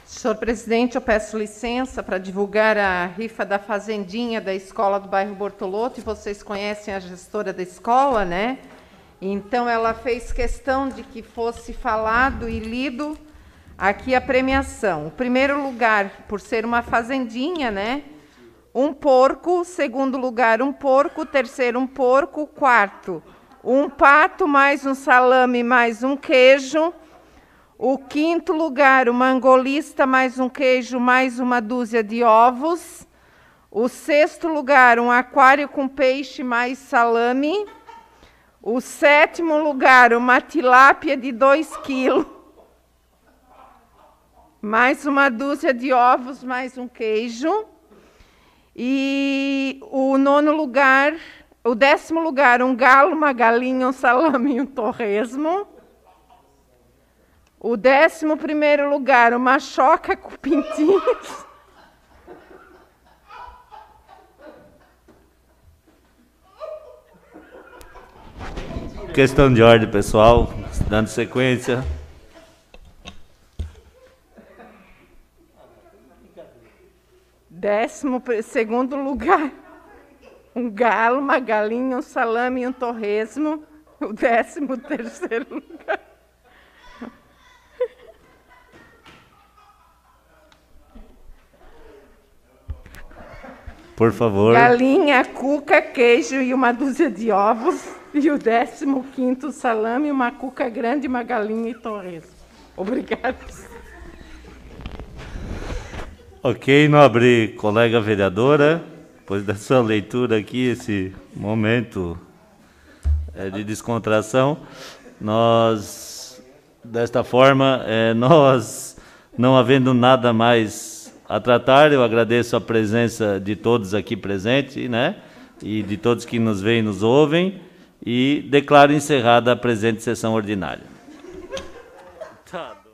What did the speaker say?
Senhor presidente, eu peço licença para divulgar a rifa da Fazendinha da escola do bairro Bortolotto, e vocês conhecem a gestora da escola, né? Então, ela fez questão de que fosse falado e lido aqui a premiação. O primeiro lugar, por ser uma fazendinha, né? Um porco. Segundo lugar, um porco. Terceiro, um porco. Quarto, um pato, mais um salame, mais um queijo. O quinto lugar, uma angolista, mais um queijo, mais uma dúzia de ovos. O sexto lugar, um aquário com peixe, mais salame. O sétimo lugar, uma tilápia de 2 quilos, mais uma dúzia de ovos, mais um queijo. E o nono lugar, o 10º lugar, um galo, uma galinha, um salame e um torresmo. O 11º lugar, uma choca com pintinhos. Questão de ordem, pessoal, dando sequência. Décimo segundo lugar, um galo, uma galinha, um salame e um torresmo. O 13º lugar. Por favor. Galinha, cuca, queijo e uma dúzia de ovos. E o 15º salame, uma cuca grande, uma galinha e torresmo. Obrigada. Ok, nobre colega vereadora, depois da sua leitura aqui, esse momento de descontração, nós, desta forma, nós, não havendo nada mais a tratar, eu agradeço a presença de todos aqui presentes, né, e de todos que nos veem e nos ouvem, e declaro encerrada a presente sessão ordinária. Tá.